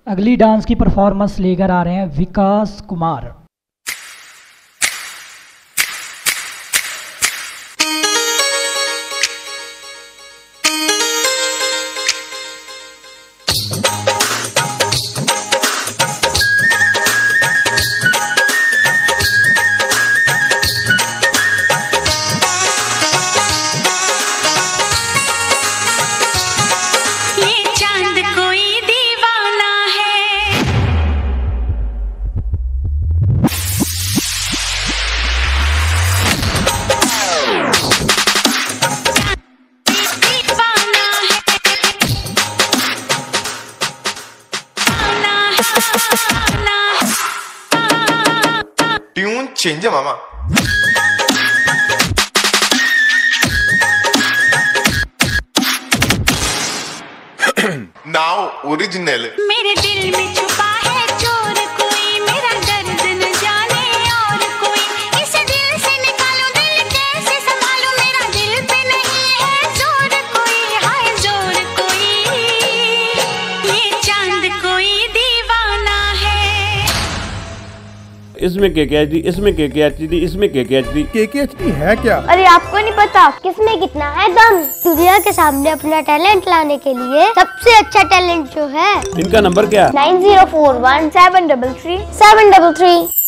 अगली डांस की परफॉर्मेंस लेकर आ रहे हैं विकास कुमार। ट्यून चेंज है मामा। Now original. मेरे दिल में छुपा है चोर कोई, मेरा दर्द न जाने और कोई, इस दिल से निकालो दिल कैसे संभालूं, मेरा दिल पे नहीं है जोर कोई, हाय जोर कोई, ये चांद कोई दीवाना है। इसमें KKHD, इसमें KKHD, इसमें KKHD। KKHD है क्या? अरे आपको नहीं पता किसमें कितना है दम। दुनिया के सामने अपना टैलेंट लाने के लिए सबसे अच्छा टैलेंट जो है। इनका नंबर क्या? 9041 733 733।